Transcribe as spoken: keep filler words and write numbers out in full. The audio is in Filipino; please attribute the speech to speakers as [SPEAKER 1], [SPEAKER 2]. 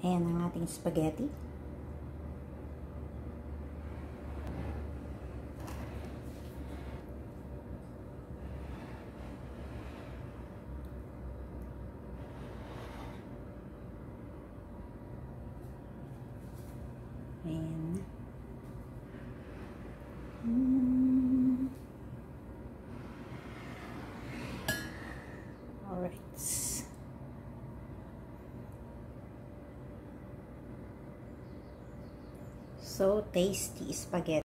[SPEAKER 1] Ayan ang ating spaghetti. Ayan. Hmm. Alright. So tasty spaghetti.